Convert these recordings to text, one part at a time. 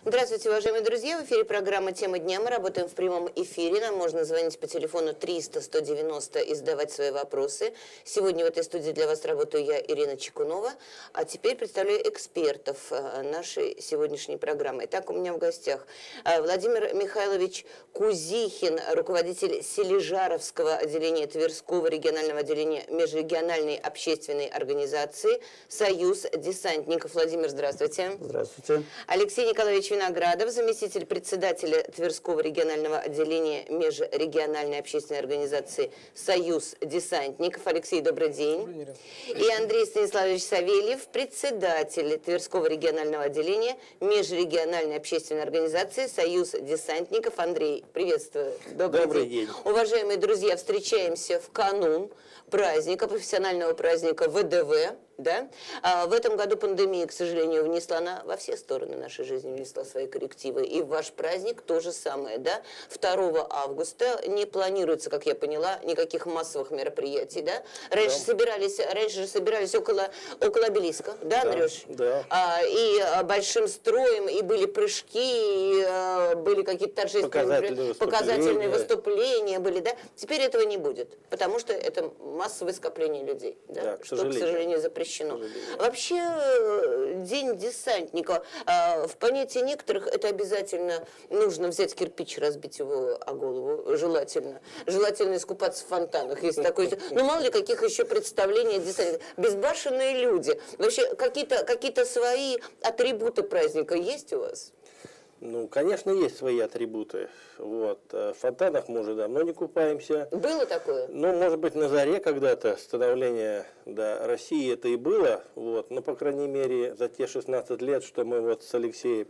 Здравствуйте, уважаемые друзья. В эфире программа «Тема дня». Мы работаем в прямом эфире. Нам можно звонить по телефону 300-190 и задавать свои вопросы. Сегодня в этой студии для вас работаю я, Ирина Чекунова. А теперь представляю экспертов нашей сегодняшней программы. Итак, у меня в гостях Владимир Михайлович Кузихин, руководитель Сележаровского отделения Тверского регионального отделения межрегиональной общественной организации «Союз десантников». Владимир, здравствуйте. Здравствуйте. Алексей Николаевич Виноградов, заместитель председателя Тверского регионального отделения межрегиональной общественной организации «Союз десантников». Алексей, добрый день. И Андрей Станиславович Савельев, председатель Тверского регионального отделения межрегиональной общественной организации «Союз десантников». Андрей, приветствую. Добрый день. Уважаемые друзья, встречаемся в канун праздника, профессионального праздника ВДВ. Да? В этом году пандемия, к сожалению, внесла во все стороны нашей жизни, внесла свои коррективы. И в ваш праздник то же самое. Да? 2 августа не планируется, как я поняла, никаких массовых мероприятий. Да? Раньше же собирались около обелиска, да, Андрюш? Да. И большим строем, и были прыжки, и были какие-то торжественные показательные выступления были, да? Теперь этого не будет, потому что это массовое скопление людей, да? Да, Что, к сожалению, запрещено. Вообще, День десантника, в понятии некоторых это обязательно нужно взять кирпич, разбить его о голову, желательно. Желательно искупаться в фонтанах, если такое. Ну, мало ли каких еще представлений десантников. Безбашенные люди. Вообще, какие-то свои атрибуты праздника есть у вас? Ну, конечно, есть свои атрибуты. Вот. В фонтанах мы уже давно не купаемся. Было такое? Ну, может быть, на заре когда-то становления России это и было. Вот. Но, по крайней мере, за те 16 лет, что мы вот с Алексеем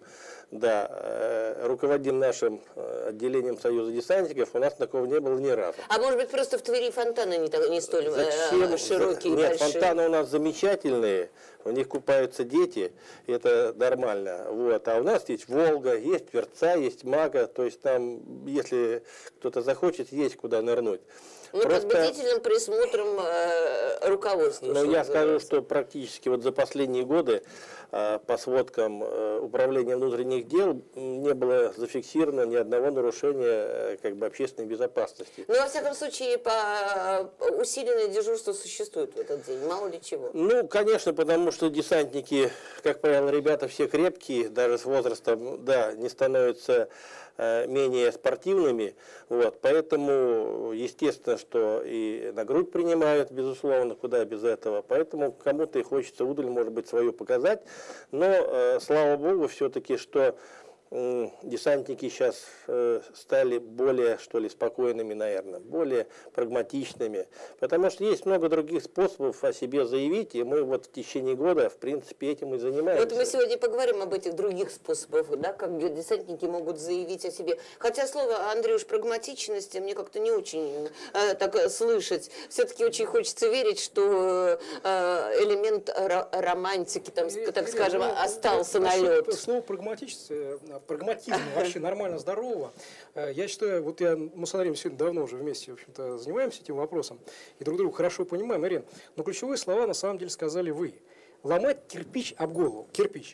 руководим нашим отделением Союза десантников, у нас такого не было ни разу. А может быть, просто в Твери фонтаны не столь широкие и Нет, большие? фонтаны у нас замечательные, в них купаются дети, это нормально. Вот. А у нас есть Волга, есть Тверца, есть Мага, то есть там, если кто-то захочет, есть куда нырнуть. Ну, под бдительным присмотром руководства. Ну, я скажу, что практически вот за последние годы по сводкам Управления внутренних дел не было зафиксировано ни одного нарушения общественной безопасности. Ну, во всяком случае, усиленное дежурство существует в этот день, мало ли чего. Ну, конечно, потому что десантники, как правило, ребята все крепкие, даже с возрастом, не становятся менее спортивными, вот, поэтому, естественно, что и на грудь принимают, безусловно, куда без этого, поэтому кому-то и хочется удаль, может быть, свою показать, но, слава богу, все-таки, что десантники сейчас стали более, что ли, спокойными, наверное, более прагматичными, потому что есть много других способов о себе заявить, и мы вот в течение года, в принципе, этим и занимаемся. Вот мы сегодня поговорим об этих других способах, да, как десантники могут заявить о себе. Хотя слово, Андрюш, прагматичность мне как-то не очень так слышать. Все-таки очень хочется верить, что элемент романтики, там, так скажем, остался на лед. Слово прагматизм вообще нормально, здорово. Я считаю, мы с Андреем сегодня давно уже вместе, в общем-то, занимаемся этим вопросом и друг друга хорошо понимаем, Ирина. Но ключевые слова на самом деле сказали вы. Ломать кирпич об голову.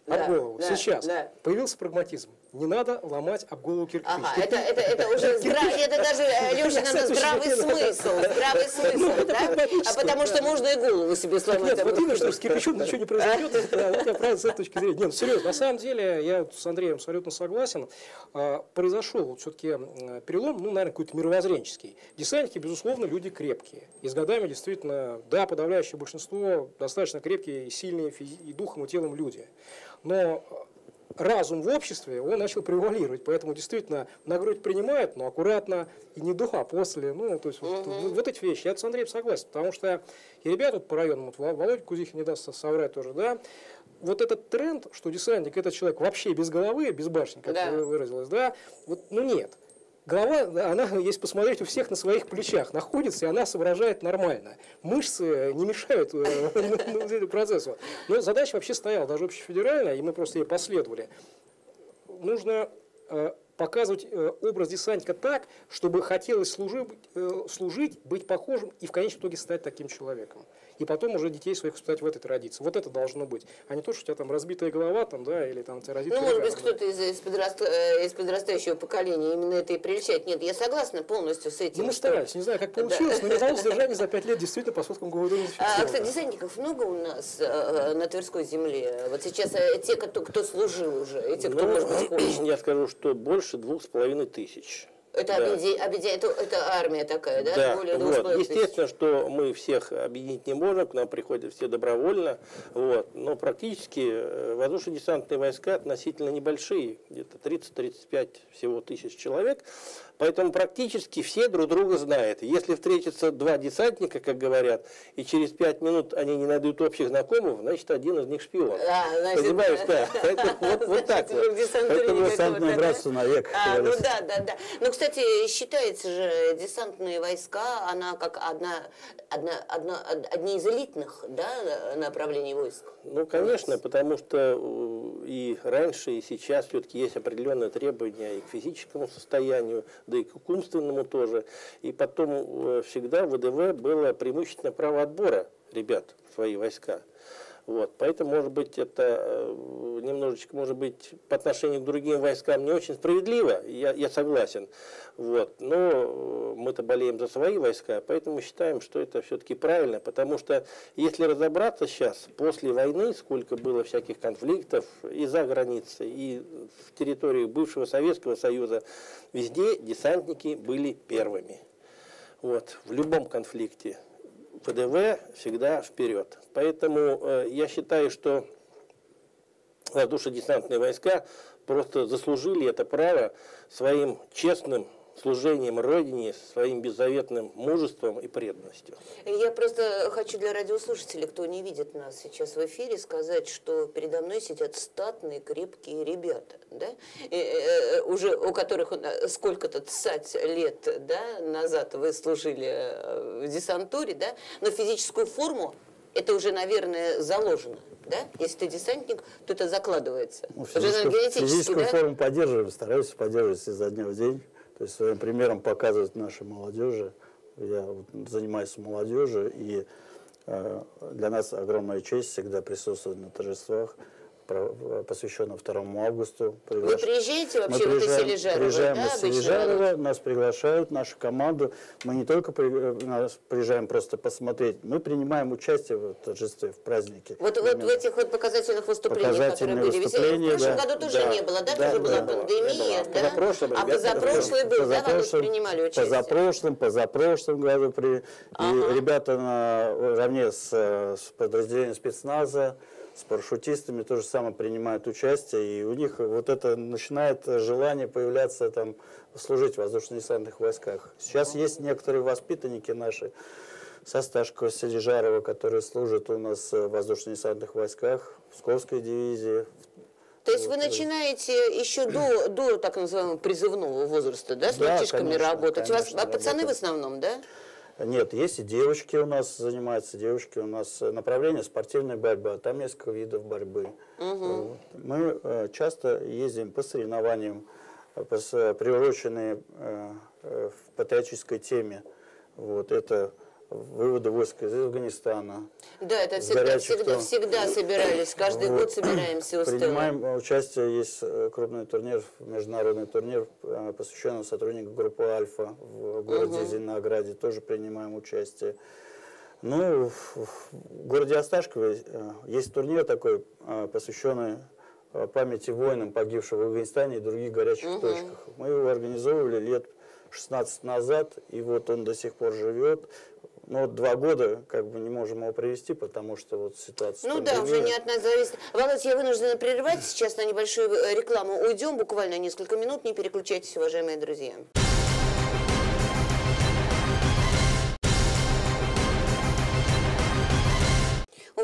Сейчас появился прагматизм. Не надо ломать об голову кирпич. Ага, это уже это даже, Леша, надо здравый смысл, да? А потому что можно и голову себе сломать. Нет, вот именно, что с кирпичом ничего не произойдет, я правильно с этой точки зрения. Нет, серьезно, на самом деле, я с Андреем абсолютно согласен. Произошел все-таки перелом, наверное, какой-то мировоззренческий. Десантники, безусловно, люди крепкие. И с годами действительно, подавляющее большинство достаточно крепкие и сильные и духом, и телом люди. Но разум в обществе, он начал превалировать, поэтому действительно на грудь принимают, но аккуратно, и не до, а после. То есть вот эти вещи. Я с Андреем согласен, потому что и ребята по району, Володя Кузихин не даст соврать тоже, да, вот этот тренд, что десантник это человек вообще без головы, без башни, как выразилось, да, нет. Голова, она, если посмотреть, у всех на своих плечах находится, и она соображает нормально. Мышцы не мешают процессу. Но задача вообще стояла, даже общефедеральная, и мы просто ей последовали. Нужно показывать образ десантника так, чтобы хотелось служить, быть похожим и в конечном итоге стать таким человеком. И потом уже детей своих воспитать в этой традиции. Вот это должно быть. А не то, что у тебя там разбитая голова, там, да, или там тебя родители. Ну, может быть, кто-то из подрастающего поколения именно это и приличает. Нет, я согласна полностью с этим. Ну, мы старались, не знаю, как получилось, но не удалось содержание за 5 лет действительно по сотскому году зафиксировано. Кстати, десантников много у нас на Тверской земле? Вот сейчас те, кто служил уже, эти, кто, может быть, хочет. Я скажу, что больше 2500. Это, это армия такая, да? Да, Более вот. 2500. Естественно, что мы всех объединить не можем, к нам приходят все добровольно, вот. Но практически воздушно-десантные войска относительно небольшие, где-то 30-35 всего тысяч человек, поэтому практически все друг друга знают. Если встретятся два десантника, как говорят, и через 5 минут они не найдут общих знакомых, значит, один из них шпион. Понимаешь, да. Вот так вот. Поэтому десантное братство навек. Ну да. Ну, кстати, считается же, десантные войска, она как одни из элитных, да, направлений войск. Ну, конечно, потому что и раньше, и сейчас все-таки есть определенные требования и к физическому состоянию, да и к умственному тоже. И потом всегда в ВДВ было преимущественно право отбора ребят в свои войска. Вот. Поэтому, может быть, это немножечко, может быть, по отношению к другим войскам не очень справедливо, я согласен. Вот. Но мы-то болеем за свои войска, поэтому считаем, что это все-таки правильно, потому что, если разобраться сейчас, после войны, сколько было всяких конфликтов и за границей, и в территории бывшего Советского Союза, везде десантники были первыми. Вот. В любом конфликте. ВДВ всегда вперед. Поэтому я считаю, что воздушно-десантные войска просто заслужили это право своим честным служением Родине, своим беззаветным мужеством и преданностью. Я просто хочу для радиослушателей, кто не видит нас сейчас в эфире, сказать, что передо мной сидят статные, крепкие ребята, да? Уже у которых сколько-то лет, да, назад вы служили в десантуре, да? Но физическую форму это уже, наверное, заложено. Да? Если ты десантник, то это закладывается. Ну, физическую форму поддерживаем, стараемся поддерживать изо дня в день. То есть своим примером показывать нашей молодежи. Я занимаюсь молодежью, и для нас огромная честь всегда присутствовать на торжествах, посвященных 2 августу. Вы приезжаете вообще в Сележарово? Приезжаем да, из Сележарова, нас приглашают, нашу команду. Мы не только приезжаем просто посмотреть, мы принимаем участие в торжестве, в празднике. Вот в этих вот показательных выступлениях, которые были. В прошлом году тоже не было, да? Тоже была пандемия, да? А позапрошлый был, да, вы принимали участие? Позапрошлом году ребята наравне с подразделением спецназа, с парашютистами тоже самое принимают участие, и у них вот это начинает желание появляться там служить в воздушно-десантных войсках. Сейчас есть некоторые воспитанники наши со Сташкова, Сележарова, которые служат у нас в воздушно-десантных войсках, в Псковской дивизии. То есть вы начинаете еще до так называемого призывного возраста, да, с мальчишками работать? У вас пацаны в основном, да? Нет, есть и девочки у нас занимаются, девушки у нас направление спортивной борьбы, там несколько видов борьбы. Мы часто ездим по соревнованиям, приуроченные в патриотической теме. Вот это выводы войск из Афганистана. Да, это всегда собирались, каждый год собираемся. Принимаем участие, есть крупный турнир, международный турнир, посвященный сотрудникам группы «Альфа» в городе Зеленограде, тоже принимаем участие. Ну, в городе Осташкове есть турнир такой, посвященный памяти воинам, погибшим в Афганистане и других горячих точках. Мы его организовывали лет 16 назад, и вот он до сих пор живет. Но вот 2 года как бы не можем его провести, потому что вот ситуация... Ну да, уже не от нас зависит. Володь, я вынуждена прерывать сейчас на небольшую рекламу. Уйдем буквально несколько минут, не переключайтесь, уважаемые друзья.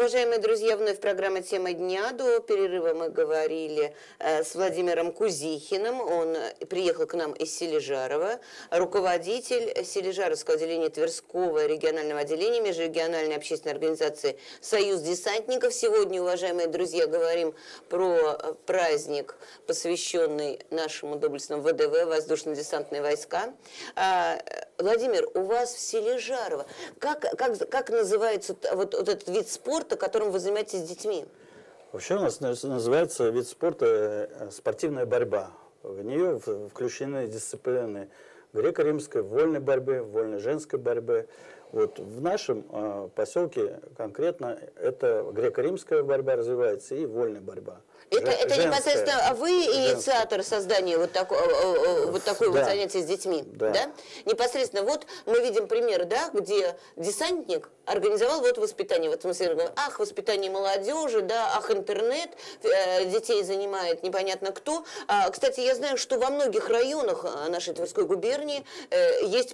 Уважаемые друзья, вновь программа «Тема дня». До перерыва мы говорили с Владимиром Кузихиным. Он приехал к нам из Сележарова, руководитель Сележаровского отделения Тверского регионального отделения межрегиональной общественной организации «Союз десантников». Сегодня, уважаемые друзья, говорим про праздник, посвященный нашему доблестному ВДВ, воздушно-десантные войска. Владимир, у вас в Сележарово, как называется вот этот вид спорта, которым вы занимаетесь с детьми? Вообще у нас называется вид спорта спортивная борьба. В нее включены дисциплины греко-римской, вольной борьбы, вольной женской борьбы. Вот в нашем поселке конкретно это греко-римская борьба развивается и вольная борьба. Это непосредственно вы инициатор создания вот такой вот занятия с детьми, да? Непосредственно вот мы видим пример, да, где десантник организовал вот воспитание, вот в смысле, ах, воспитание молодежи, да, ах, интернет, детей занимает непонятно кто. Кстати, я знаю, что во многих районах нашей Тверской губернии есть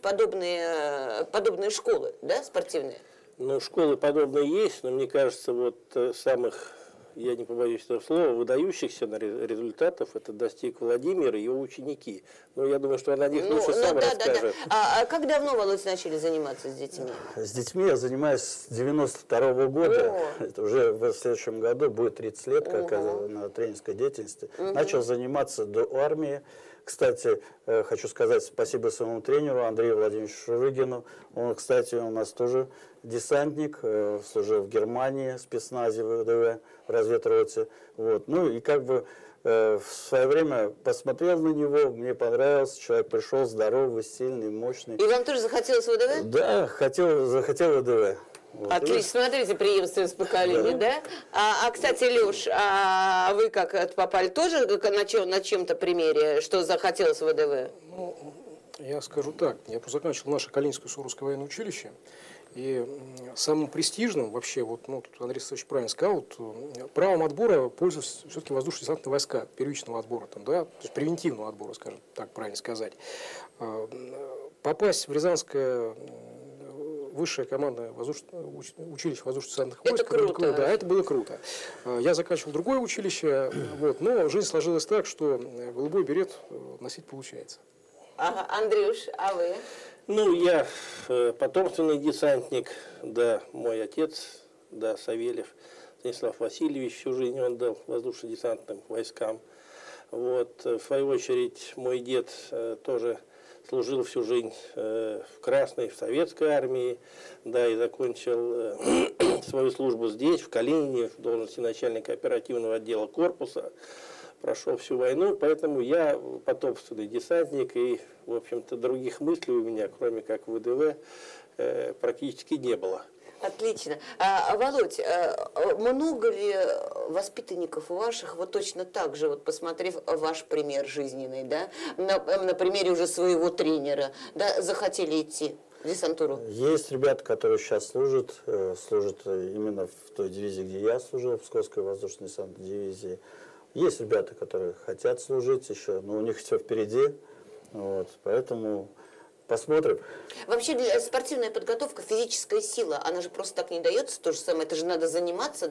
подобные школы, да, спортивные. Ну, школы подобные есть, но мне кажется, вот самых, я не побоюсь этого слова, выдающихся результатов это достиг Владимир и его ученики. Ну, я думаю, что он о них лучше сам расскажет. А как давно, Володь, начали заниматься с детьми? С детьми я занимаюсь с 92-го года. Это уже в следующем году будет 30 лет, как на тренерской деятельности. Начал заниматься до армии. Кстати, хочу сказать спасибо своему тренеру Андрею Владимировичу Шурыгину. Он, кстати, у нас тоже десантник, служил в Германии, в спецназе ВДВ, в разведроте. Вот. Ну и как бы в свое время посмотрел на него, мне понравился, человек пришел здоровый, сильный, мощный. И вам тоже захотелось ВДВ? Да, захотел ВДВ. Вот. Отлично, смотрите, преемственность поколений, да? Кстати, Леш, а вы как попали тоже на чем-то примере, что захотелось в ВДВ? Ну, я скажу так, я заканчивал наше Калининское Суворовское военное училище, и самым престижным вообще, вот, ну, тут Андрей Александрович правильно сказал, вот, правом отбора пользуются все-таки воздушно-десантные войска, первичного отбора, там, да, то есть превентивного отбора, скажем так, правильно сказать. Попасть в Рязанское высшее командное училище воздушно-десантных войск. Это круто. Да, это было круто. Я заканчивал другое училище, вот, но жизнь сложилась так, что голубой берет носить получается. Ага, Андрюш, а вы? Ну, я потомственный десантник, да, мой отец, да, Савельев Станислав Васильевич всю жизнь он дал воздушно-десантным войскам. Вот, в свою очередь, мой дед тоже служил всю жизнь в Красной, в Советской армии, да, и закончил свою службу здесь, в Калинине, в должности начальника оперативного отдела корпуса. Прошел всю войну, поэтому я потомственный десантник, и, в общем-то, других мыслей у меня, кроме как ВДВ, практически не было. Отлично. Володь, много ли воспитанников ваших, вот точно так же, вот посмотрев ваш пример жизненный, да, на примере уже своего тренера, да, захотели идти в десантуру? Есть ребята, которые сейчас служат именно в той дивизии, где я служил, в Псковской воздушно-десантной дивизии. Есть ребята, которые хотят служить еще, но у них все впереди, вот, поэтому посмотрим. Вообще спортивная подготовка, физическая сила, она же просто так не дается, то же самое, это же надо заниматься,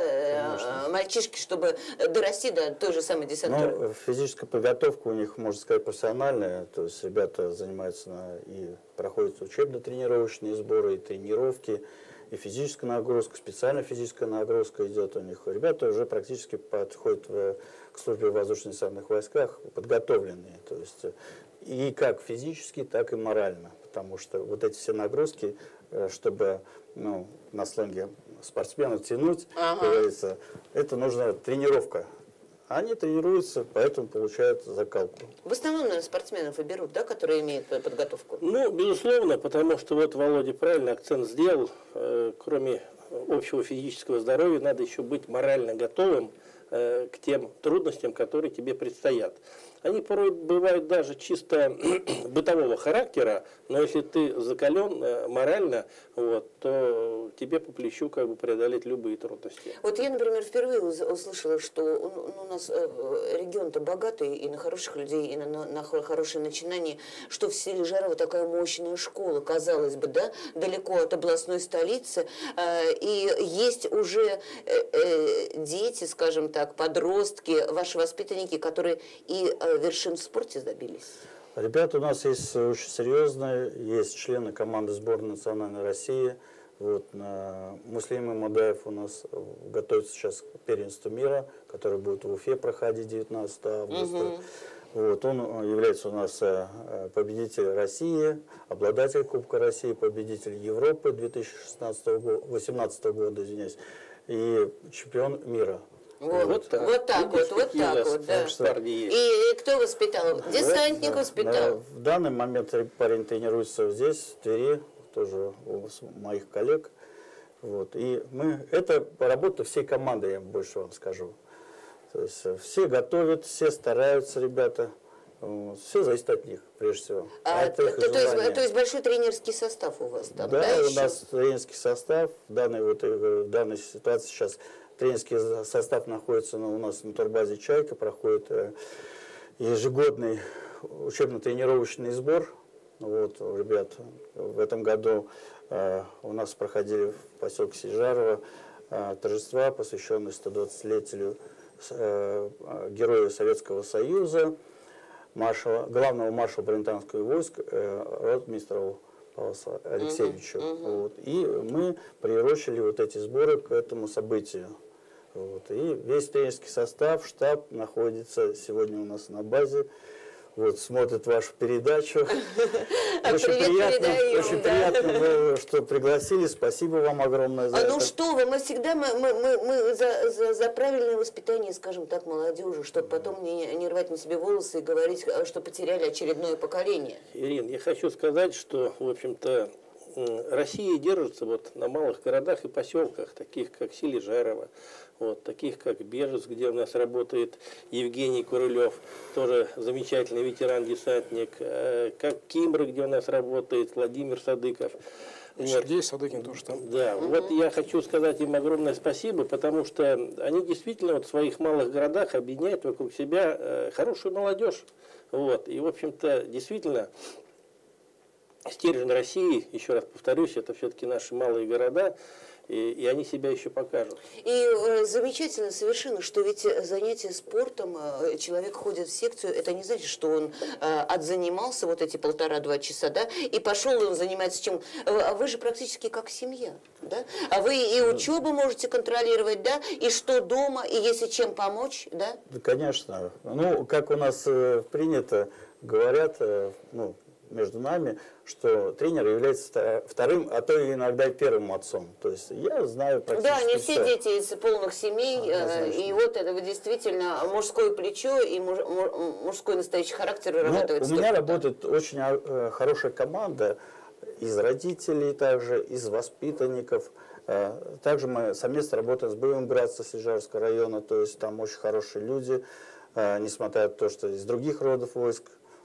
да, мальчишки, чтобы дорасти до той же самой десантуры. Ну, физическая подготовка у них, можно сказать, профессиональная, то есть ребята занимаются и проходят учебно-тренировочные сборы, и тренировки, и физическая нагрузка, специальная физическая нагрузка идет у них. Ребята уже практически подходят к службе в воздушно-десантных войсках подготовленные, то есть и как физически, так и морально, потому что вот эти все нагрузки, чтобы, ну, на сленге спортсмена тянуть, как говорится, это нужна тренировка. Они тренируются, поэтому получают закалку. В основном, наверное, спортсменов и берут, да, которые имеют подготовку? Ну, безусловно, потому что вот Володя правильно акцент сделал. Кроме общего физического здоровья, надо еще быть морально готовым к тем трудностям, которые тебе предстоят. они порой бывают даже чисто бытового характера, но если ты закален морально, вот, то тебе по плечу как бы преодолеть любые трудности. Вот я, например, впервые услышала, что у нас регион-то богатый и на хороших людей, и на хорошие начинания, что в селе Жарово такая мощная школа, казалось бы, да, далеко от областной столицы, и есть уже дети, скажем так, подростки, ваши воспитанники, которые и вершин в спорте добились. Ребята у нас есть очень серьезные, есть члены команды сборной национальной России. Вот, Муслим Имадаев у нас готовится сейчас к первенству мира, который будет в Уфе проходить 19 августа. Вот, он является у нас победителем России, обладатель Кубка России, победитель Европы 2018 года, извиняюсь, и чемпион мира. Вот так вот, да. И кто воспитал? Десантник воспитал. В данный момент парень тренируется здесь, в Твери, тоже у моих коллег. Вот. И это работа всей команды, я больше вам скажу. То есть все готовят, все стараются, ребята. Все зависит от них, прежде всего. То есть большой тренерский состав у вас там, да, у нас тренерский состав. В данной ситуации сейчас тренерский состав находится у нас на турбазе «Чайка», проходит ежегодный учебно-тренировочный сбор. Вот, ребят, в этом году у нас проходили в поселке Сельжарово торжества, посвященные 120-летию героя Советского Союза, главного маршала бронетанковых войск ротмистрова Павла Алексеевича. Вот. И мы приурочили вот эти сборы к этому событию. Вот. И весь тренерский состав, штаб находится сегодня у нас на базе. Вот, смотрит вашу передачу. Очень приятно, что пригласили. Спасибо вам огромное за это. Ну что вы, мы всегда за правильное воспитание, скажем так, молодежи, чтобы потом не рвать на себе волосы и говорить, что потеряли очередное поколение. Ирина, я хочу сказать, что, в общем-то, Россия держится вот на малых городах и поселках, таких как Сележарово, вот, таких как Бежецк, где у нас работает Евгений Курылев, тоже замечательный ветеран-десантник, как Кимбры, где у нас работает Владимир Садыков. Сергей Садыкин тоже там. Да, вот я хочу сказать им огромное спасибо, потому что они действительно вот в своих малых городах объединяют вокруг себя хорошую молодежь. Вот, и, в общем-то, действительно, стержень России, еще раз повторюсь, это все-таки наши малые города, и они себя еще покажут. И замечательно совершенно, что ведь занятие спортом, человек ходит в секцию, это не значит, что он отзанимался вот эти 1,5-2 часа, да, и пошел, и он занимается чем. Вы же практически как семья, да? А вы и учебу можете контролировать, да, и что дома, и если чем помочь, да? Да, конечно. Ну, как у нас принято, говорят, между нами, что тренер является вторым, а то и иногда и первым отцом. То есть я знаю практически Да, не все все дети из полных семей, и вот это действительно мужское плечо и мужской настоящий характер вырабатывается. У меня работает очень хорошая команда из родителей, также из воспитанников. Также мы совместно работаем с боевым братством Сельжарского района, то есть там очень хорошие люди, несмотря на то, что из других родов войск.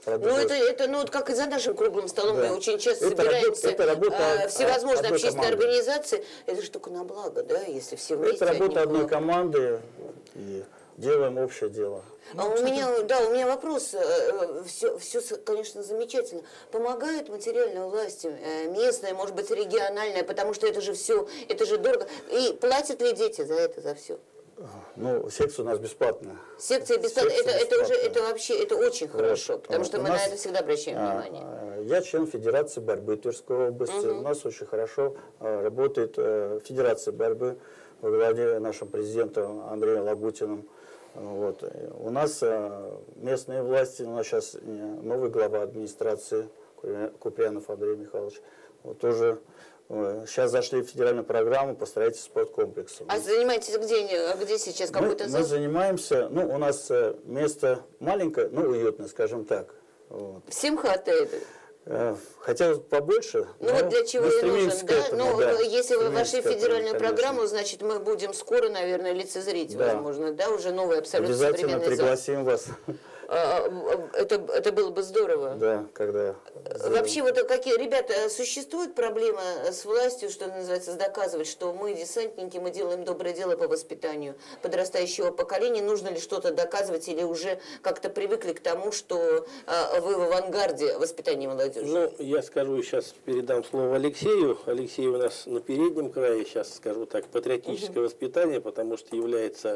Это как и за нашим круглым столом, да. Мы очень часто собираемся всевозможные общественные организации. Это же только на благо, да, если все вместе. Это работа одной команды, и делаем общее дело. У меня вопрос. Все, конечно, замечательно. Помогают материальные власти, местные, может быть, региональные, потому что это же все, это же дорого. И платят ли дети за это, за все? Ну, секция у нас бесплатная. Секция бесплатная. Это вообще очень хорошо, потому что мы на это всегда обращаем внимание. Я член Федерации борьбы Тверской области. У нас очень хорошо работает Федерация борьбы во главе нашим президентом Андреем Лагутиным. Вот. У нас местные власти, у нас сейчас новый глава администрации Куприянов Андрей Михайлович. Вот тоже сейчас зашли в федеральную программу по строительству спорткомплекса. А занимаетесь где сейчас какой-то зал? Мы занимаемся, у нас место маленькое, но уютное, скажем так. Вот. Всем хватает? Хотелось побольше. Вот для чего и нужен, да? Этому, да? Если вы вошли в федеральную программу, значит, мы будем скоро, наверное, лицезреть, возможно, да, уже новый абсолютно обязательно современный пригласим зал. вас. Это было бы здорово. Да, когда... Вообще, вот какие, ребята, существует проблема с властью, что называется, доказывать, что мы, десантники, мы делаем доброе дело по воспитанию подрастающего поколения? Нужно ли что-то доказывать или уже как-то привыкли к тому, что вы в авангарде воспитания молодежи? Ну, я скажу, сейчас передам слово Алексею. Алексей у нас на переднем крае, сейчас скажу так, патриотическое воспитание, потому что является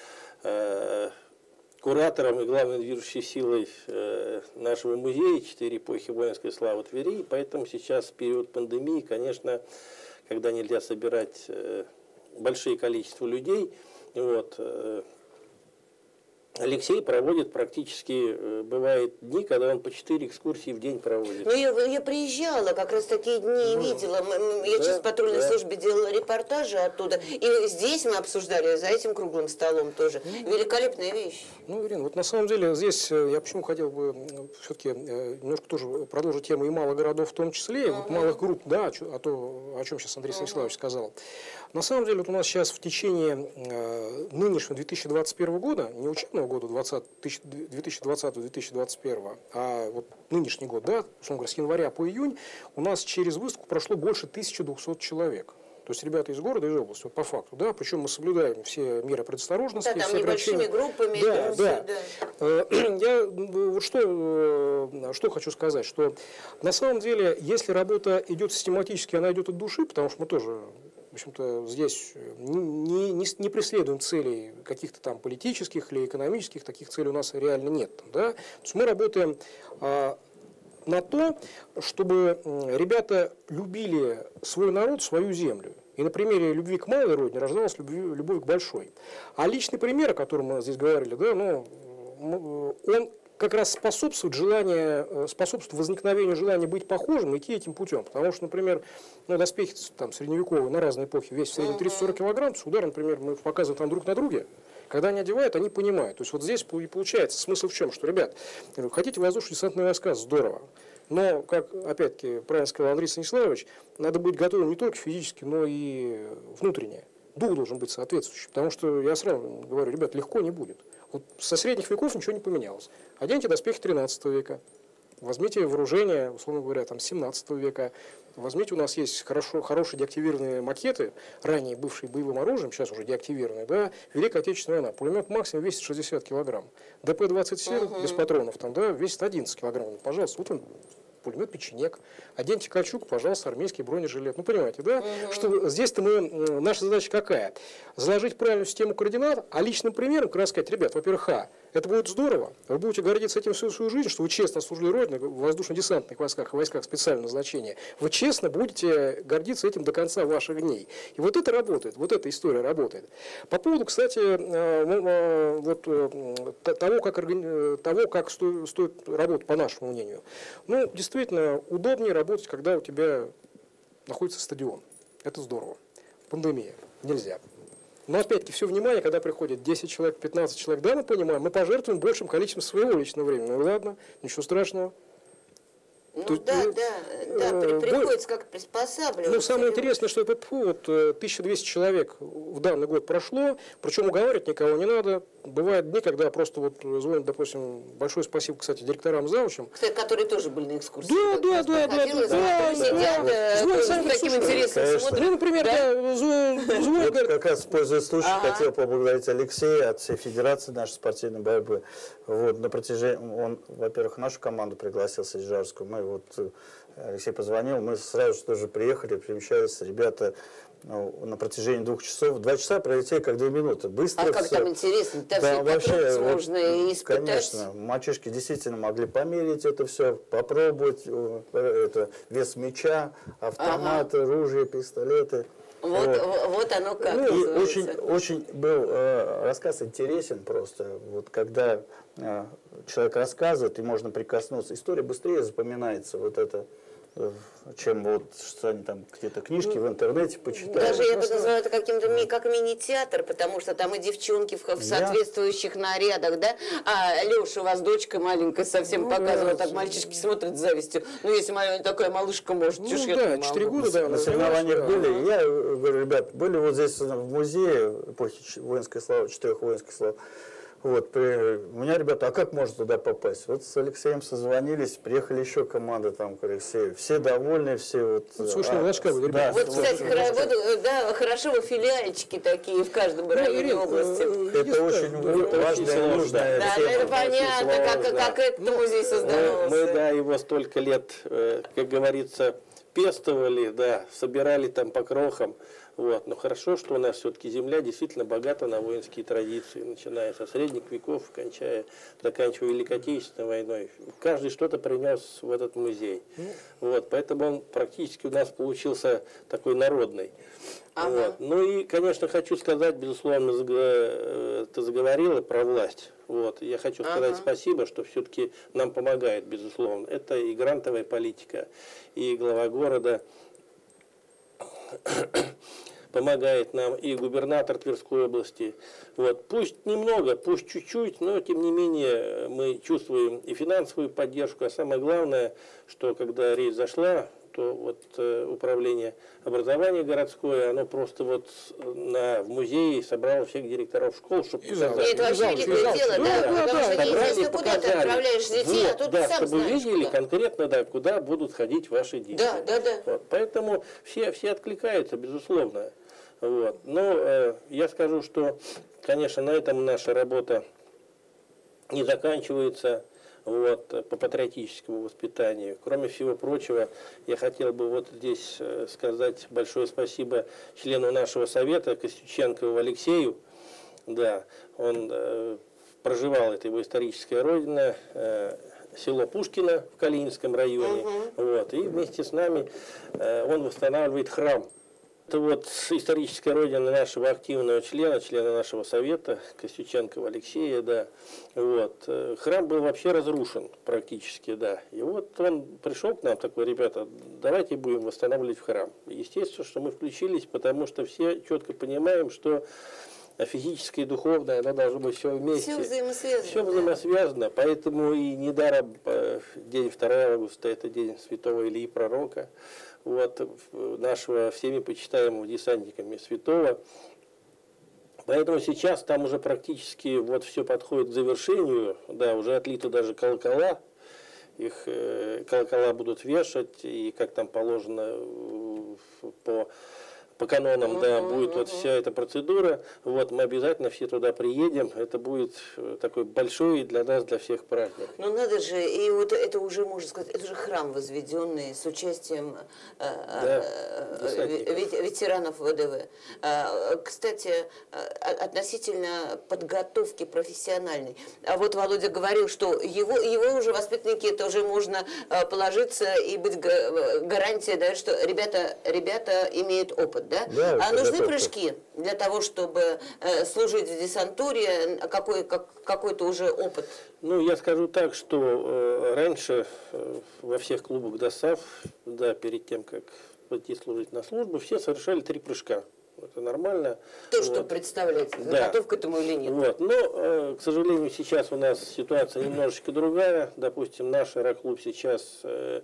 куратором и главной движущей силой нашего музея «Четыре эпохи воинской славы Твери». Поэтому сейчас, в период пандемии, конечно, когда нельзя собирать большие количества людей, вот, Алексей проводит практически, бывает дни, когда он по 4 экскурсии в день проводит. Ну, я приезжала, как раз такие дни видела. Я сейчас в патрульной службе делала репортажи оттуда. И здесь мы обсуждали, за этим круглым столом тоже. Великолепная вещь. Ну, Ирина, вот на самом деле здесь я почему хотел бы все-таки немножко тоже продолжить тему и малых городов в том числе, и вот малых групп, да, о чем сейчас Андрей Станиславович сказал. На самом деле вот у нас сейчас в течение нынешнего 2021 года, не учебного года 2020-2021, а вот нынешний год, да, условно говоря, с января по июнь, у нас через выставку прошло больше 1200 человек. То есть ребята из города, из области, вот по факту, да, причем мы соблюдаем все меры предосторожности. Да, там небольшими группами. Да. Я вот что хочу сказать, что на самом деле, если работа идет систематически, она идет от души, потому что мы тоже, в общем-то, здесь не преследуем целей каких-то там политических или экономических, таких целей у нас реально нет. Да? То есть мы работаем на то, чтобы ребята любили свой народ, свою землю. И на примере любви к малой родине рождалась любовь к большой. А личный пример, о котором мы здесь говорили, да, ну, он как раз способствует возникновению желания быть похожим, идти этим путем. Потому что, например, доспехи там, средневековые на разные эпохи весят в среднем 30-40 килограмм, с ударом, например, мы показываем там друг на друге. Когда они одевают, они понимают. То есть вот здесь и получается смысл в чем, что, ребят, хотите воздушно-десантные войска, здорово. Но, как, опять-таки, правильно сказал Андрей Станиславович, надо быть готовым не только физически, но и внутренне. Дух должен быть соответствующий. Потому что, я сразу говорю, ребят, легко не будет. Вот со средних веков ничего не поменялось. Оденьте доспехи 13 века. Возьмите вооружение, условно говоря, там, 17 века. Возьмите, у нас есть хорошие деактивированные макеты, ранее бывшие боевым оружием, сейчас уже деактивированные, да, Великая Отечественная война. Пулемет максимум весит 60 килограмм. ДП-27 без патронов там, да, весит 11 килограмм. Пожалуйста, вот он, пулемет печенек. Оденьте кольчугу, пожалуйста, армейский бронежилет. Ну, понимаете, да? Что здесь-то наша задача какая? Заложить правильную систему координат, а личным примером как раз сказать, ребят, во-первых, это будет здорово, вы будете гордиться этим всю свою жизнь, что вы честно служили Родине в воздушно-десантных войсках и войсках специального назначения. Вы честно будете гордиться этим до конца ваших дней. И вот это работает, вот эта история работает. По поводу, кстати, того, как стоит работать, по нашему мнению. Ну, действительно, удобнее работать, когда у тебя находится стадион. Это здорово. Пандемия. Нельзя. Но опять-таки все внимание, когда приходит 10 человек, 15 человек, да, мы понимаем, мы пожертвуем большим количеством своего личного времени. Ну ладно, ничего страшного. Ну приходится как-то приспосабливаться. Ну, самое интересное, что вот 1200 человек в данный год прошло, причем уговаривать никого не надо. Бывают дни, когда просто вот звонят, допустим, большое спасибо, кстати, директорам, завучам. Кстати, которые тоже были на экскурсии. Да. Звонят с таким интересом смотрят. Ну, например, звонят, говорят... Как раз, пользуясь случаем, хотел поблагодарить Алексея от всей Федерации нашей спортивной борьбы. Вот, на протяжении, он, во-первых, нашу команду пригласил, Саджарскую. Мы вот, Алексей позвонил, мы сразу же тоже приехали, перемещались, ребята, на протяжении 2 часов. 2 часа пролетели как 2 минуты. Быстро. А как все. там интересно? Там вообще, можно испытать. Конечно, мальчишки действительно могли померить это все, попробовать вес мяча, автоматы, ружья, пистолеты. Вот оно как. Ну, очень был рассказ интересен просто. Вот когда человек рассказывает, и можно прикоснуться, история быстрее запоминается. Вот это, чем вот что они там где-то книжки в интернете почитают. Даже я бы назвала это каким-то как мини-театр, потому что там и девчонки в соответствующих нарядах, да? А Леша, у вас дочка маленькая совсем показывала, так мальчишки смотрят с завистью. Ну, если такая малышка может, чушь я не могу. 4 года, да. На соревнованиях были. Я говорю, ребят, были вот здесь в музее эпохи воинской славы, 4 воинских слав. Вот, у меня ребята, а как можно туда попасть? Вот с Алексеем созвонились, приехали еще команда там к Алексею. Все довольны, все вот... Слушай, Лачкова, да, Вот, кстати, да, хорошо, вы филиальчики такие в каждом районе области. это очень важная и нужная Да, тема. это понятно, как этот музей создавался. Мы, да, его столько лет, как говорится, пестовали, да, собирали там по крохам. Вот. Но хорошо, что у нас все-таки земля действительно богата на воинские традиции, начиная со средних веков, заканчивая Великой Отечественной войной. Каждый что-то принес в этот музей. Вот. Поэтому он практически у нас получился такой народный. Вот. Ну и, конечно, хочу сказать, безусловно, ты заговорила про власть. Вот. Я хочу сказать спасибо, что все-таки нам помогает, безусловно. Это и грантовая политика, и глава города помогает нам, и губернатор Тверской области. Вот. Пусть немного, пусть чуть-чуть, но тем не менее мы чувствуем и финансовую поддержку, а самое главное, что когда речь зашла, то вот управление образования городское, оно просто вот в музее собрало всех директоров школ, чтобы показать. Это вообще великое дело, да, потому что неизвестно, куда ты отправляешь детей, а тут да, сам чтобы знаешь, видели куда. конкретно, да, куда будут ходить ваши дети. Да. Вот. Поэтому все откликаются, безусловно. Вот. Но я скажу, что, конечно, на этом наша работа не заканчивается. Вот, по патриотическому воспитанию. Кроме всего прочего, я хотел бы вот здесь сказать большое спасибо члену нашего совета Костюченкову Алексею. Да, он проживал, это его историческая родина, село Пушкино в Калининском районе. Вот, и вместе с нами он восстанавливает храм. Это вот историческая родина нашего активного члена нашего совета, Костюченкова Алексея, да. Вот. Храм был вообще разрушен практически, да. И вот он пришел к нам такой: ребята, давайте будем восстанавливать храм. Естественно, что мы включились, потому что все четко понимаем, что физическое и духовное, оно должно быть все вместе. Все взаимосвязано. Все взаимосвязано, поэтому и недаром день 2 августа, это день святого Ильи Пророка, вот, нашего всеми почитаемого десантниками святого. Поэтому сейчас там уже практически вот все подходит к завершению, да, уже отлиты даже колокола, их колокола будут вешать, и как там положено по канонам, да, будет вот вся эта процедура. Вот, мы обязательно все туда приедем. Это будет такой большой для нас, для всех праздник. Ну надо же, и вот это уже, можно сказать, это же храм возведенный с участием ветеранов ВДВ. Кстати, относительно подготовки профессиональной. А вот Володя говорил, что его уже воспитанники, это уже можно положиться и быть гарантией, да, что ребята имеют опыт. Да? Да, а нужны прыжки для того, чтобы служить в десантуре, какой-то уже опыт? Ну, я скажу так, что раньше во всех клубах ДОСААФ, да, перед тем, как пойти служить на службу, все совершали 3 прыжка. Это нормально. То, вот. что представляет, готов к этому или нет. Вот. Но, к сожалению, сейчас у нас ситуация немножечко другая. Допустим, наш аэроклуб сейчас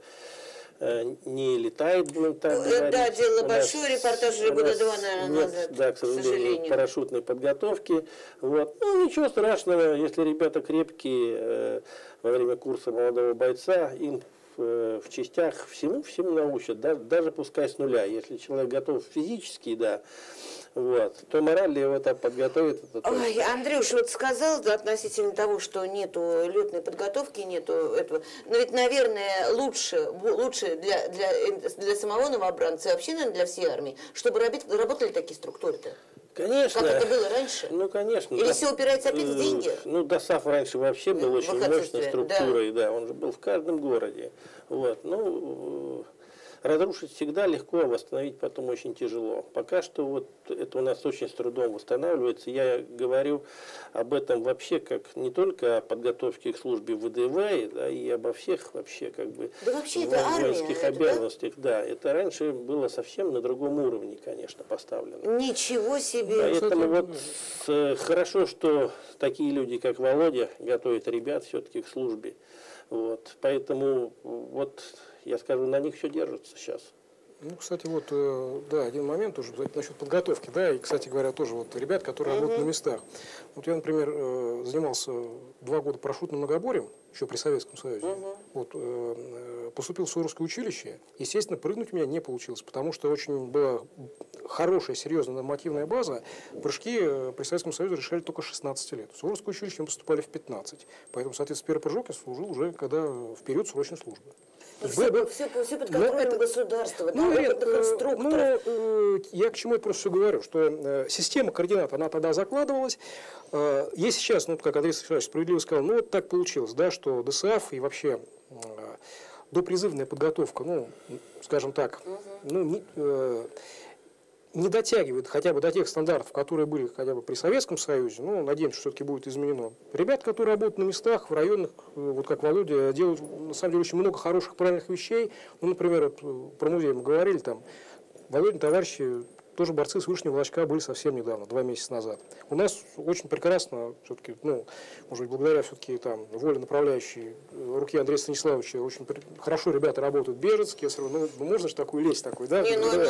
не летает, будем так говорить. Да, дело большое, репортаж уже года 2, наверное, назад. Да, к сожалению, парашютной подготовки. Вот. Ну, ничего страшного, если ребята крепкие, во время курса молодого бойца, им в частях всему научат, даже пускай с нуля. Если человек готов физически, да, вот, то морально его так подготовит. Ой, Андрюш, вот сказал относительно того, что нету летной подготовки, нету этого. Но ведь, наверное, лучше для самого новобранца и вообще, наверное, для всей армии, чтобы работали такие структуры-то. Конечно. Как это было раньше? Ну, конечно. Или все упирается опять в деньги? Ну, ДОСААФ раньше вообще был очень мощной структурой, да, он же был в каждом городе. Вот, ну, разрушить всегда легко, а восстановить потом очень тяжело. Пока что вот это у нас очень с трудом восстанавливается. Я говорю об этом вообще как не только о подготовке к службе в ВДВ, да, и обо всех вообще как бы воинских обязанностях. Да, это раньше было совсем на другом уровне, конечно, поставлено. Ничего себе! Поэтому вот хорошо, что такие люди, как Володя, готовят ребят все-таки к службе. Вот, поэтому вот я скажу, на них все держится сейчас. Ну, кстати, вот, да, один момент тоже насчет подготовки, да, и, кстати говоря, тоже вот ребят, которые работают на местах. Вот я, например, занимался 2 года парашютным многоборьем, еще при Советском Союзе. Вот, поступил в Суворовское училище, естественно, прыгнуть у меня не получилось, потому что очень была хорошая, серьезная нормативная база. Прыжки при Советском Союзе решали только 16 лет. В Суворовское училище мы поступали в 15. Поэтому, соответственно, первый прыжок я служил уже когда в период срочной службы. Все под контролем государства, я к чему это просто все говорю, что система координат, она тогда закладывалась. Если сейчас, ну, как Андрей Александрович справедливо сказал, ну, вот так получилось, да, что ДСАФ и вообще допризывная подготовка, ну, скажем так, ну, не дотягивает хотя бы до тех стандартов, которые были хотя бы при Советском Союзе. Ну, надеемся, что все-таки будет изменено. Ребят, которые работают на местах, в районах, вот как Володя, делают на самом деле очень много хороших, правильных вещей. Ну, например, вот, про музей мы говорили, там, Володя, товарищи, тоже борцы с Вышнего Волочка были совсем недавно, 2 месяца назад. У нас очень прекрасно, все-таки, ну, может быть, благодаря все-таки там воле направляющей руки Андрея Станиславовича, очень хорошо ребята работают в Бежецке. Ну, можно же такую лезть такой, да?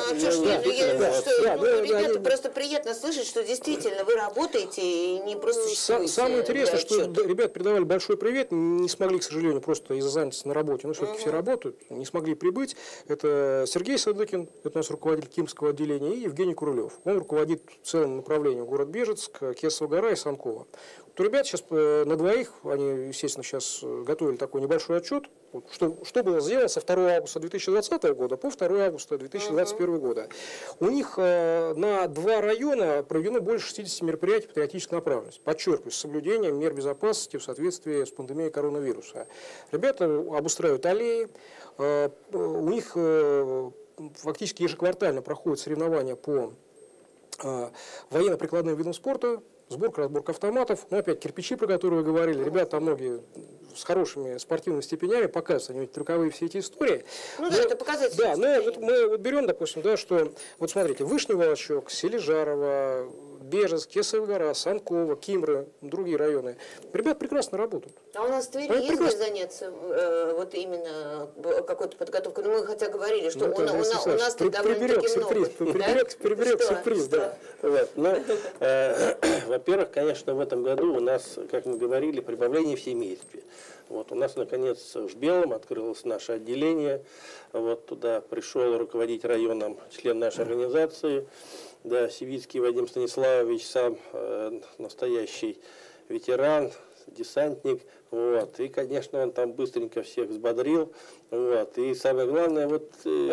Ребята, просто приятно слышать, что действительно вы работаете и не просто существуете. Самое интересное, что ребят передавали большой привет, не смогли, к сожалению, просто из-за занятости на работе, но все-таки все работают, не смогли прибыть. Это Сергей Садыкин, это у нас руководитель Кимского отделения, и Евгений Курулев. Он руководит целым направлением город Бежецк, Кесова гора и Санкова. Вот у ребят сейчас на двоих, они, естественно, сейчас готовили такой небольшой отчет, вот, что было сделано со 2 августа 2020 года по 2 августа 2021 года. У них на 2 района проведено больше 60 мероприятий патриотической направленности. Подчеркиваю, с соблюдением мер безопасности в соответствии с пандемией коронавируса. Ребята обустраивают аллеи, у них фактически ежеквартально проходят соревнования по военно-прикладным видам спорта, сборка, разборка автоматов. Ну, опять кирпичи, про которые вы говорили. Ребята там многие с хорошими спортивными степенями показывают, они трюковые все эти истории. Ну, да, это показатель. Да, но мы вот берем, допустим, да, что, вот смотрите, Вышний Волочок, Сележарово, Бежецк, Кесова гора, Санкова, Кимры, другие районы. Ребята прекрасно работают. А у нас в Твери есть где заняться вот именно какой-то подготовкой? Ну, мы хотя говорили, что у нас довольно-таки много. Приберег сюрприз, да. Вот. Ну, во-первых, конечно, в этом году у нас, как мы говорили, прибавление в семействе. Вот, у нас, наконец, в Белом открылось наше отделение. Вот, туда пришел руководить районом член нашей организации. Да, Сивицкий Вадим Станиславович, сам настоящий ветеран, десантник. Вот. И, конечно, он там быстренько всех взбодрил. Вот. И самое главное, вот...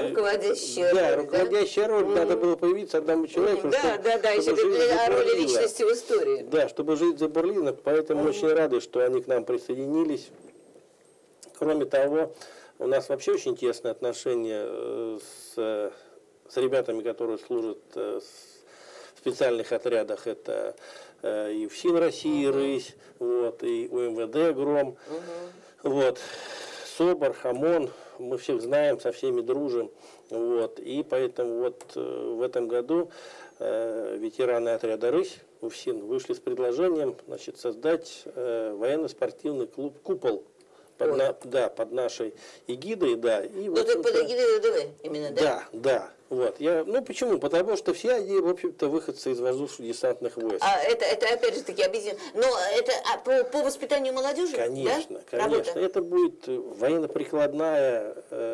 руководящая роль. Надо было появиться одному человеку. Еще для роли личности в истории. Да, чтобы жить забурлила. Поэтому очень рады, что они к нам присоединились. Кроме того, у нас вообще очень тесные отношения с ребятами, которые служат в специальных отрядах. Это и ФСИН России «Рысь», вот, и УМВД «Гром», вот, СОБР, ОМОН. Мы всех знаем, со всеми дружим. Вот, и поэтому вот в этом году ветераны отряда «Рысь» УФСИН вышли с предложением, значит, создать военно-спортивный клуб «Купол». Под нашей эгидой, да. И вот ты под эгидой ВДВ именно, да? Да. Вот. Ну почему? Потому что все они, в общем-то, выходцы из воздушно-десантных войск. А это опять же таки объединено. Но это по воспитанию молодежи? Конечно, да? конечно. Работа? Это будет военно-прикладная...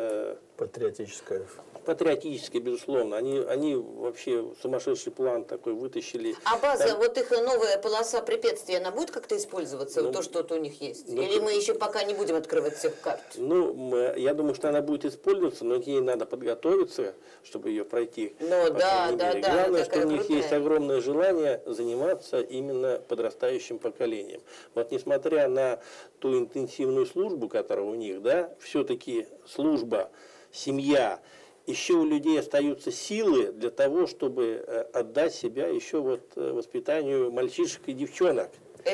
Патриотически, безусловно. Они вообще сумасшедший план такой вытащили. А база, вот их новая полоса препятствий, она будет как-то использоваться, то, что у них есть? Или мы еще пока не будем открывать всех карт? Ну, я думаю, что она будет использоваться, но к ней надо подготовиться, чтобы ее пройти. Ну, да. Главное, что у них есть огромное желание заниматься именно подрастающим поколением. Вот несмотря на ту интенсивную службу, которая у них, да, все-таки служба, семья, еще у людей остаются силы для того, чтобы отдать себя еще вот воспитанию мальчишек и девчонок.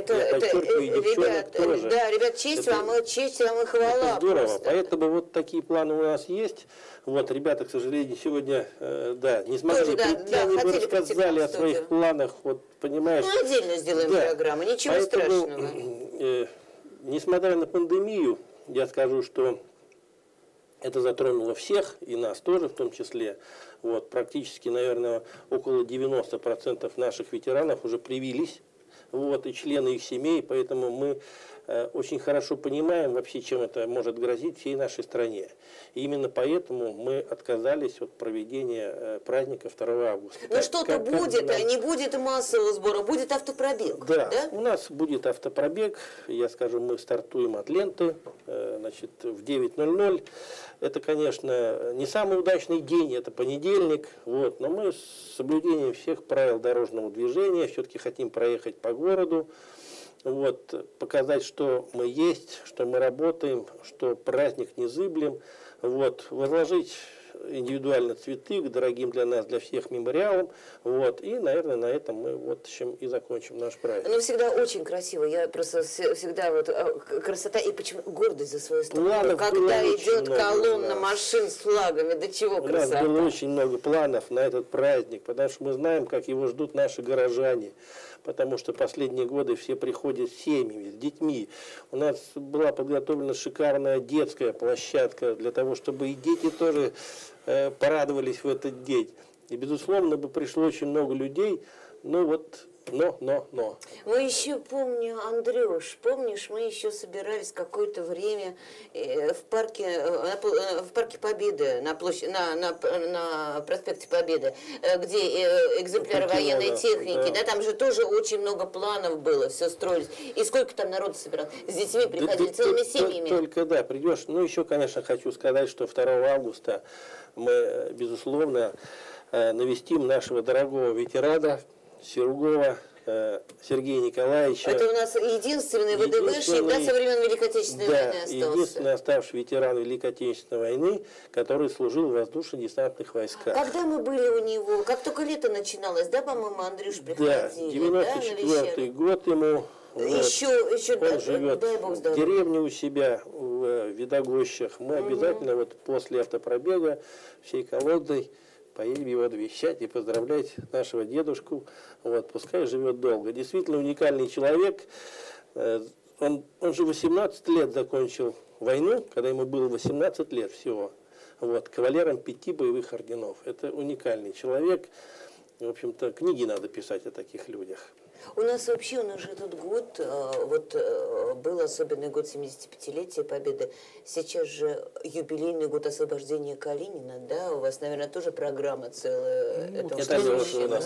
Ребят, честь вам и хвала. Это здорово. Просто. Поэтому вот такие планы у нас есть. Вот ребята, к сожалению, сегодня, не смогли прийти, они бы рассказали о своих планах, вот, понимаешь. Ну, отдельно сделаем программу, ничего страшного. Несмотря на пандемию, я скажу, что Это затронуло всех, и нас тоже в том числе. Вот, практически, наверное, около 90% наших ветеранов уже привились, вот, и члены их семей, поэтому мы очень хорошо понимаем вообще, чем это может грозить всей нашей стране. И именно поэтому мы отказались от проведения праздника 2 августа. Но что-то будет, а не будет массового сбора, будет автопробег. Да, Да? у нас будет автопробег, я скажу, мы стартуем от ленты, значит, в 9:00. Это, конечно, не самый удачный день, это понедельник, вот, но мы с соблюдением всех правил дорожного движения все-таки хотим проехать по городу, вот, показать, что мы есть, что мы работаем, что праздник незыблем, вот, возложить индивидуально цветы к дорогим для нас, для всех мемориалам, вот, и, наверное, на этом мы вот чем и закончим наш праздник. Ну, всегда очень красиво. Я просто всегда вот красота и почему гордость за свою страну. Планов Когда было идет очень колонна много, машин с флагами, до чего У нас красота. было очень много планов на этот праздник, потому что мы знаем, как его ждут наши горожане. Потому что последние годы все приходят с семьями, с детьми. У нас была подготовлена шикарная детская площадка для того, чтобы и дети тоже порадовались в этот день. И, безусловно, бы пришло очень много людей, но вот... Но. Мы еще, помню, Андрюш, помнишь, мы еще собирались какое-то время в парке Победы, на проспекте Победы, где экземпляры военной техники, да, там же тоже очень много планов было, все строились. И сколько там народу собиралось? С детьми приходили, целыми семьями. Только, да, придешь. Ну, еще, конечно, хочу сказать, что 2 августа мы, безусловно, навестим нашего дорогого ветерана, Сергова Сергея Николаевича. Это у нас единственный ВДВшник, да, со времен Великой Отечественной войны остался. Единственный оставший ветеран Великой Отечественной войны, который служил в воздушно-десантных войсках. Когда мы были у него, как только лето начиналось, да, по-моему, Андрюш приходили? Да, 94-й год ему. Еще, он живет дай Бог в здоровья. деревне у себя, в Видогощах. Мы обязательно вот после автопробега всей колодой поедем его навещать и поздравлять нашего дедушку. Вот, пускай живет долго. Действительно уникальный человек. Он же 18 лет закончил войну, когда ему было 18 лет всего. Вот, кавалером 5 боевых орденов. Это уникальный человек. В общем-то, книги надо писать о таких людях. У нас вообще, у нас же этот год, был особенный год 75-летия Победы. Сейчас же юбилейный год освобождения Калинина, да? У вас, наверное, тоже программа целая. Это у нас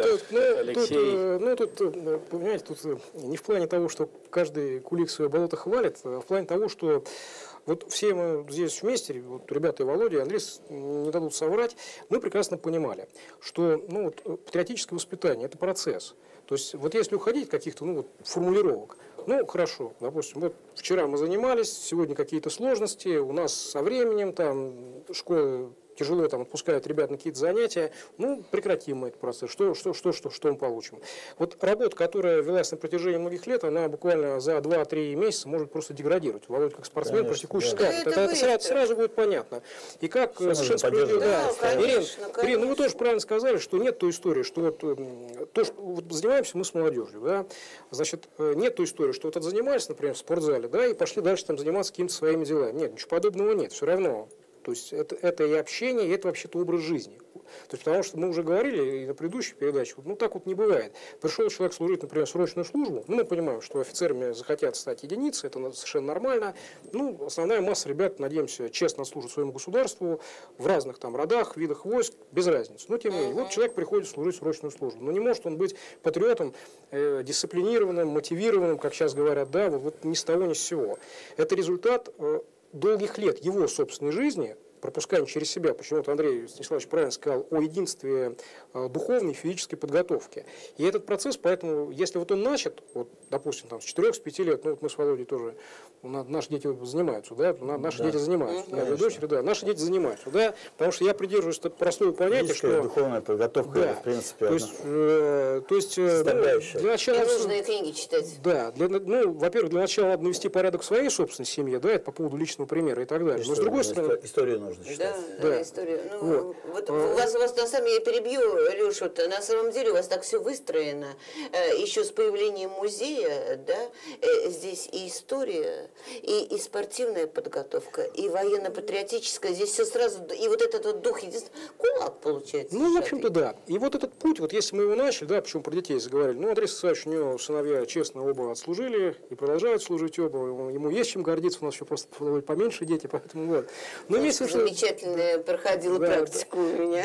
Алексей. Тут, понимаете, тут не в плане того, что каждый кулик свое болото хвалит, а в плане того, что вот все мы здесь вместе, вот ребята и Володя, и Андрей не дадут соврать, мы прекрасно понимали, что патриотическое воспитание – это процесс. То есть, вот если уходить от каких-то формулировок, хорошо, допустим, вот вчера мы занимались, сегодня какие-то сложности, у нас со временем, там, школа тяжело отпускают ребят на какие-то занятия, прекратим мы этот процесс, что мы получим. Вот работа, которая велась на протяжении многих лет, она буквально за 2-3 месяца может просто деградировать. Володя как спортсмен, практикующий скажет, это сразу будет понятно. И как совершенно справедливо, Ирина, вы тоже правильно сказали, что нет той истории, что занимаемся мы с молодежью, да, значит, нет той истории, что занимались, например, в спортзале, да, и пошли дальше там заниматься какими-то своими делами. Нет, ничего подобного нет, все равно. То есть это и общение, и это вообще-то образ жизни. То есть, потому что мы уже говорили и на предыдущей передаче, так не бывает. Пришел человек служить, например, срочную службу, мы понимаем, что офицерами захотят стать единицы, это совершенно нормально. Основная масса ребят, надеемся, честно служат своему государству в разных родах, видах войск, без разницы. Но тем не менее, вот человек приходит служить срочную службу. Но не может он быть патриотом, дисциплинированным, мотивированным, как сейчас говорят, да, вот ни с того, ни с сего. Это результат долгих лет его собственной жизни, пропускаем через себя, почему-то Андрей Станиславович правильно сказал о единстве духовной и физической подготовки. И этот процесс, поэтому, если он начат, допустим, с 4-5 лет, мы с Володей тоже, наши дети занимаются, да, наши дети занимаются, дочери, да, наши дети занимаются, да, потому что я придерживаюсь простого понятия, что духовная подготовка, да, в принципе, то есть для начала нужные книги читать. Да, во-первых, для начала надо навести порядок в своей собственной семье, да, это по поводу личного примера и так далее. Но с другой стороны, историю можно считать. Да, история. Ну, вот у вас на самом деле, я перебью, Леш, вот на самом деле у вас так все выстроено, еще с появлением музея, да, здесь и история, и спортивная подготовка, и военно-патриотическая, здесь все сразу, и вот этот вот дух единства, кулак получается. Ну, в общем-то, да. И вот этот путь, вот если мы его начали, да, почему про детей заговорили, ну, Андрей Сысоевич, у него сыновья честно оба отслужили и продолжают служить оба, ему есть чем гордиться, у нас еще просто поменьше дети, поэтому вот. Но имеется в виду, замечательная проходила практику у меня.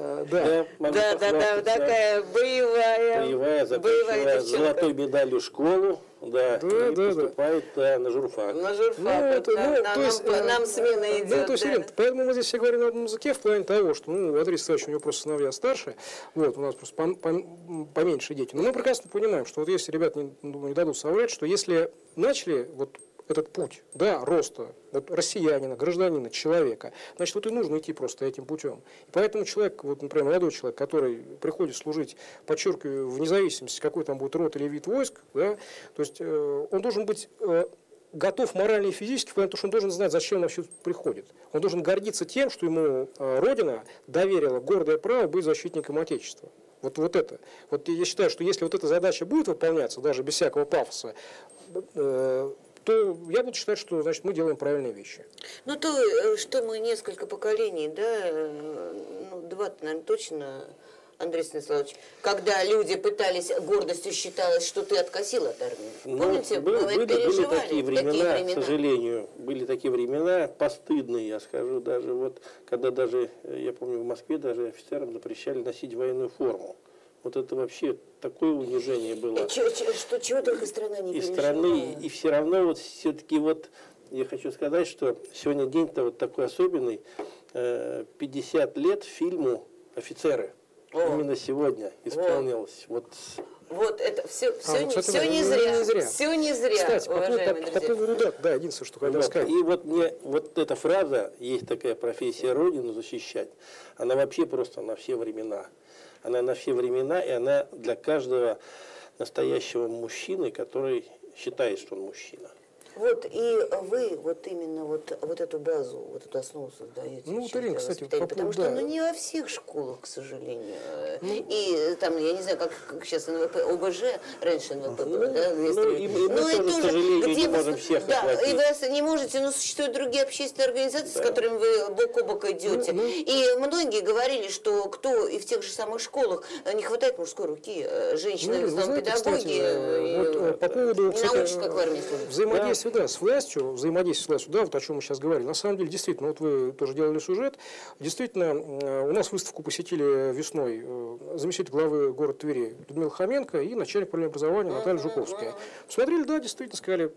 Да, такая боевая закончила девчонка. золотой медалью школу, да, и поступает на журфак. На журфак, нам смена идет. Ну, то есть, Ирина, поэтому мы здесь все говорим на одном языке в плане того, что, ну, Андрей Сысоевич, у него просто сыновья старше, вот, у нас просто поменьше дети. Но мы прекрасно понимаем, что вот если ребята не дадут соврать, что если начали вот этот путь, да, роста вот, россиянина, гражданина, человека, значит, вот и нужно идти просто этим путем. И поэтому человек, вот, например, молодой человек, который приходит служить, подчеркиваю, вне зависимости, какой там будет род или вид войск, да, то есть он должен быть готов морально и физически, потому что он должен знать, зачем он вообще приходит. Он должен гордиться тем, что ему Родина доверила гордое право быть защитником Отечества. Вот это. Вот я считаю, что если вот эта задача будет выполняться, даже без всякого пафоса, то я буду считать, что, значит, мы делаем правильные вещи. Ну, то, что мы несколько поколений, да, ну, два-то, наверное, точно, Андрей Станиславович, когда люди пытались, гордостью считалось, что ты откосил от армии. Помните, были такие времена, к сожалению, были такие времена постыдные, я скажу, даже вот, когда даже, я помню, в Москве даже офицерам запрещали носить военную форму. Вот это вообще такое унижение было. Чего только страна не пережила. И страны, и все равно вот все-таки вот я хочу сказать, что сегодня день-то вот такой особенный. 50 лет фильму «Офицеры». Именно сегодня исполнилось. Вот это все не зря. Все не зря, кстати, уважаемые друзья. по поводу да, единственное, что хотел сказать. И вот мне вот эта фраза, есть такая профессия Родину защищать, она вообще просто на все времена. Она на все времена, и она для каждого настоящего мужчины, который считает, что он мужчина. Вот, и вы вот именно вот эту базу, вот эту основу создаете. Ну, Ирина, кстати, потому что не во всех школах, к сожалению. И там, я не знаю, как сейчас НВП, ОБЖ, раньше НВП было, да? И мы тоже, к сожалению, не можем всех охватить. И вы не можете, но существуют другие общественные организации, с которыми вы бок о бок идете. И многие говорили, что кто и в тех же самых школах не хватает мужской руки, женщины, в основном педагоги, по поводу, не научат, как в армии служат. Взаимодействие, да, с властью, да, вот о чем мы сейчас говорили. На самом деле, действительно, вот вы тоже делали сюжет. Действительно, у нас выставку посетили весной заместитель главы города Твери Людмила Хоменко и начальник управления образования Наталья Жуковская. Посмотрели, да, действительно, сказали,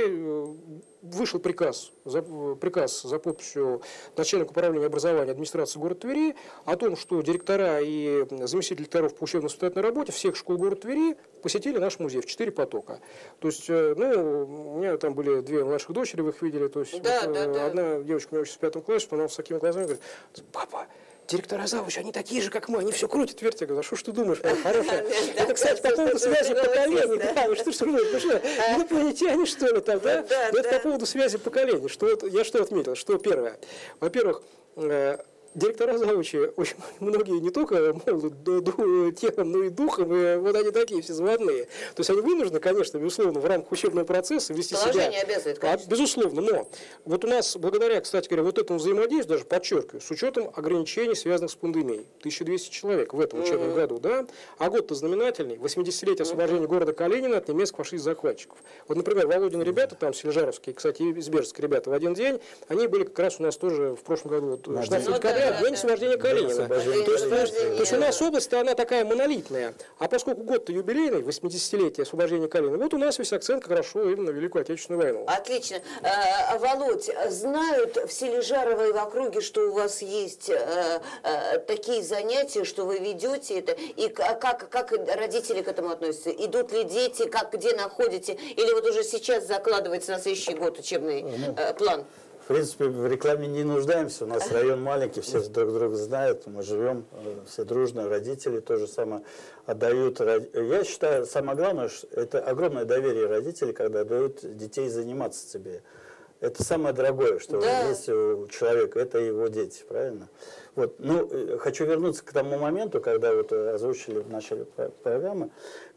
вышел приказ за подписью начальника управления образования администрации города Твери о том, что директора и заместители директоров по учебно-воспитательной работе всех школ города Твери посетили наш музей в 4 потока. То есть, ну, у меня там были 2 младших дочери, вы их видели, то есть одна девочка у меня учится в 5 классе, она с такими глазами говорит: папа, директора завуча, они такие же, как мы, они все крутят, вертят. Я говорю: а что ж ты думаешь, моя хорошая? Это, кстати, по поводу связи поколений. Да, что ж ты думаешь, ну что, инопланетяне, что ли, там, да? Это по поводу связи поколений. Я что отметил? Что первое? Во-первых, директора завучи очень многие не только молоды телом, но и духом, и вот они такие все заводные. То есть они вынуждены, конечно, безусловно, в рамках учебного процесса вести себя. Обязывает, конечно. Безусловно, но вот у нас, благодаря, кстати говоря, вот этому взаимодействию, даже подчеркиваю, с учетом ограничений, связанных с пандемией, 1200 человек в этом учебном году, да, а год-то знаменательный, 80-летие освобождения города Калинина от немецких фашистских захватчиков. Вот, например, Володины ребята, там, сележаровские, кстати, и избержские ребята, в один день, они были как раз у нас тоже в прошлом году, 16 декабря, день освобождения Калинина. То есть у нас область-то она такая монолитная. А поскольку год-то юбилейный, 80-летие освобождения Калинина, вот у нас весь акцент хорошо именно на Великую Отечественную войну. Отлично. Володь, знают в Сележарово и в округе, что у вас есть такие занятия, что вы ведете это? И как родители к этому относятся? Идут ли дети, где находите? Или вот уже сейчас закладывается на следующий год учебный план? В принципе, в рекламе не нуждаемся. У нас район маленький, все друг друга знают. Мы живем все дружно, родители то же самое отдают. Я считаю, самое главное, что это огромное доверие родителей, когда дают детей заниматься тебе. это самое дорогое, что есть у человека, это его дети, правильно? Вот, ну, хочу вернуться к тому моменту, когда вот озвучили в начале программы,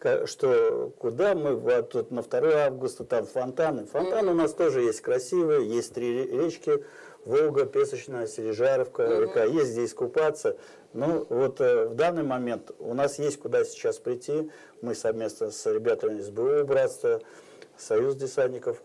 что куда мы, вот тут на 2 августа, там фонтаны. Фонтаны у нас тоже есть красивые, есть 3 речки, Волга, Песочная, Сележаровка, река, есть здесь купаться. Ну, вот в данный момент у нас есть куда сейчас прийти. Мы совместно с ребятами из БУ «Братство», Союз десантников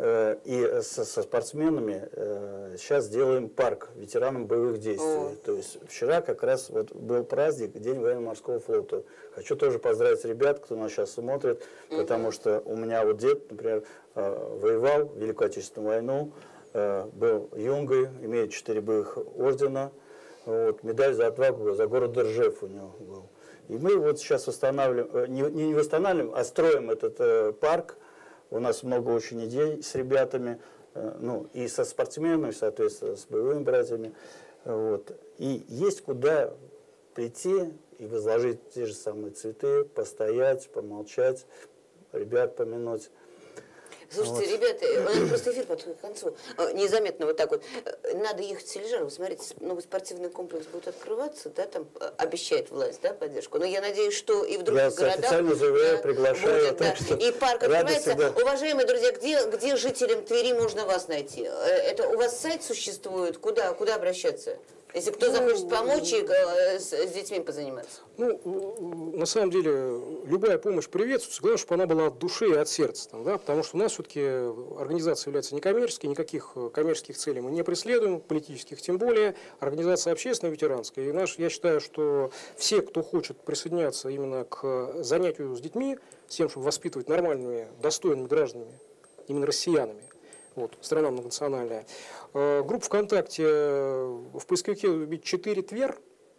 и со спортсменами сейчас делаем парк ветеранам боевых действий. То есть вчера как раз вот был праздник, День военно-морского флота. Хочу тоже поздравить ребят, кто нас сейчас смотрит, потому что у меня вот дед, например, воевал в Великую Отечественную войну, был юнгой, имеет 4 боевых ордена, вот, медаль за отвагу за город Ржев у него был. И мы вот сейчас восстанавливаем, не восстанавливаем, а строим этот парк. У нас много очень идей с ребятами, ну, и со спортсменами, соответственно, с боевыми братьями. Вот. И есть куда прийти и возложить те же самые цветы, постоять, помолчать, ребят помянуть. Слушайте, ребята, у нас просто эфир подходит к концу. Незаметно вот так вот. Надо ехать в Сележарово. Смотрите, новый спортивный комплекс будет открываться, да, там обещает власть, да, поддержку. Но я надеюсь, что и в других городах официально заявляю, приглашаю, будет, да. И парк открывается. всегда. Уважаемые друзья, где жителям Твери можно вас найти? Это у вас сайт существует? Куда обращаться? Если кто захочет помочь и с детьми позаниматься. Ну, на самом деле, любая помощь приветствуется, главное, чтобы она была от души и от сердца. Там, да, потому что у нас все-таки организация является некоммерческой, никаких коммерческих целей мы не преследуем, политических тем более. Организация общественная, ветеранская. И я считаю, что все, кто хочет присоединяться именно к занятию с детьми, с тем, чтобы воспитывать нормальными, достойными гражданами, именно россиянами, вот, страна многонациональная. Группа ВКонтакте в поисковике вбить 4 Твер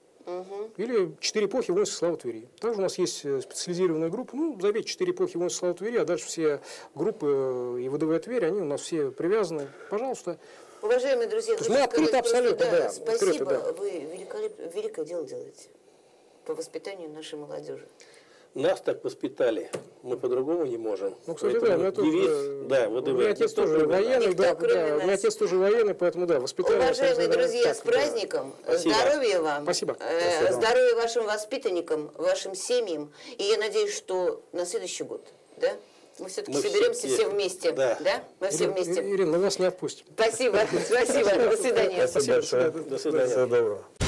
или 4 эпохи воинской славы Твери. Также у нас есть специализированная группа, ну, забейте 4 эпохи воинской славы Твери, а дальше все группы и ВДВ Тверь, они у нас все привязаны. Пожалуйста. Уважаемые друзья, мы открыты абсолютно, да. Спасибо, открыты, да. Вы великое дело делаете по воспитанию нашей молодежи. Нас так воспитали, мы по-другому не можем. Ну, кстати, да, у меня ВДВ. у меня отец тоже военный, да, у меня отец тоже военный, поэтому да, воспитание. Уважаемые друзья, с праздником, Спасибо. Здоровья вам, Спасибо. Здоровья вашим воспитанникам, вашим семьям, и я надеюсь, что на следующий год, да, мы все-таки соберемся все вместе, да? Мы все вместе. Ирина, мы вас не отпустим. Спасибо, до свидания. Спасибо большое. До свидания. Всего доброго.